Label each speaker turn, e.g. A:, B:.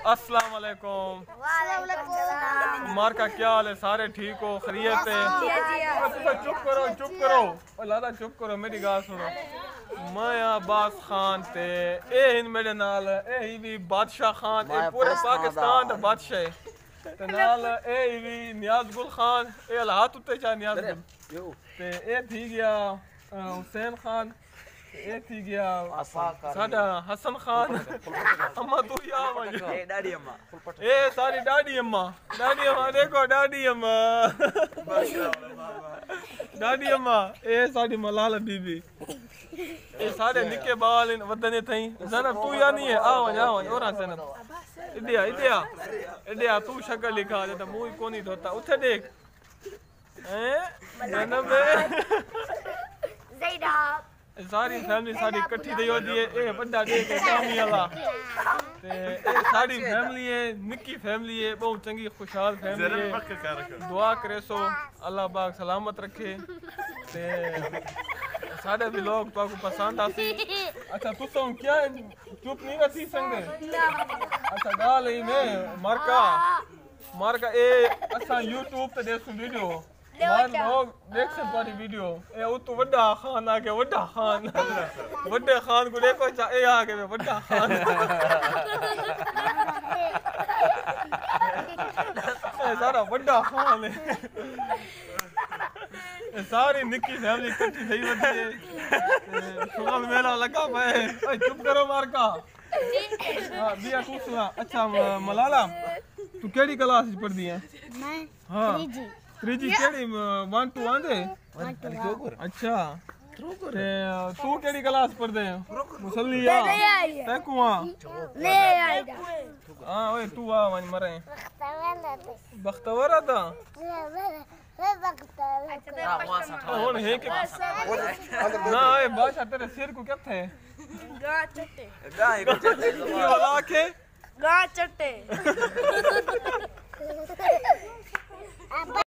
A: अस्सलाम वालेकुम। मार का क्या हाल है? सारे ठीक हो? खैरियत है? चुप करो चुप करो लादा चुप करो, मेरी गाल सुनो। मैं अब्बास खान ते ए मेरे नाल ए भी बादशाह खान ए पूरे पाकिस्तान दा बादशाह ते नाल ए भी नियाज गुल खान ए हाथ उत्ते चा नियाज गुल ते ए थी गया हुसैन खान ए थी गया साडा हसन खान अम्मा तू या ए डाडी अम्मा ए सारी डाडी अम्मा देखो डाडी अम्मा डाडी अम्मा ए साडी मलाला बीबी ए सारे निके बाल इन वदने थई ज़नब तू या नहीं है आओ और ज़नब इडिया तू शक्ल लिखा दे त मुंह कोनी धोता उठे देख हैं ज़नब ज़ैदा सारी फैमिली सारी इकट्ठी थी होती है ए बड़ा देख कामी वाला ते ए सारी फैमिली है निकी फैमिली है बहुत चंगी खुशहाल फैमिली है दुआ करे सो अल्लाह पाक सलामत रखे ते सारे भी लोग तो पसंद आसी। अच्छा तू तो क्या चुप नहीं रही संगे? अच्छा गाल ही में मारका ए अच्छा YouTube पे देखो वीडियो मार लोग देख से तुम्हारी वीडियो ए वो तो वड्डा खान आ गया वड्डा खान वड्डे खान को देखो ए आ गए वड्डा खान सारा वड्डा खान है सारी निकी फैमिली इकट्ठी थी होती है शुगल मेला लगा भाई चुप करो मारका हां बिया तू सुना। अच्छा मलाला तू केड़ी क्लास में पढ़दी है? मैं हां त्रीजी केड़ी 1 2 आंदे अच्छा तू केड़ी क्लास पढ़दे मुसल्लिया तकुआ ले आईदा हां ओए तू आ मन मरे बख्तवर दा ਹੁਣ ਹੈ ਕਿ ਨਾ ਇਹ ਬਾਸ਼ਾ ਤੇਰੇ ਸਿਰ ਕੋ ਕਿੱਥੇ ਗਾ ਚੱਟੇ ਵਾਲਾ ਕੇ ਗਾ ਚੱਟੇ